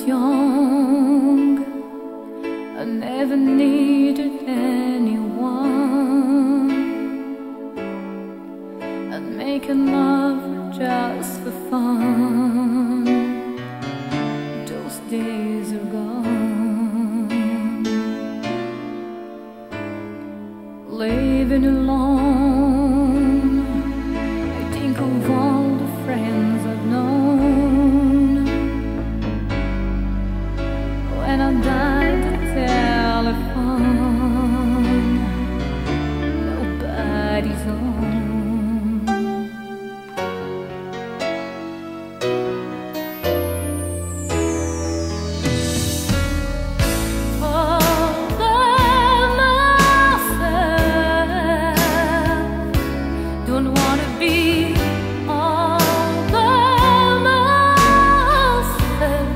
young, I never needed anyone. I'd make love just for fun. Those days are gone. Living alone, I think of all the friends I've known. When I dialed the telephone, nobody's home. Don't wanna be all by myself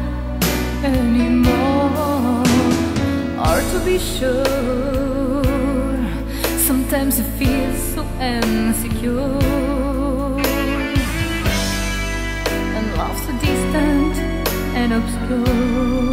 anymore. Hard to be sure, sometimes I feel so insecure, and love so distant and obscure.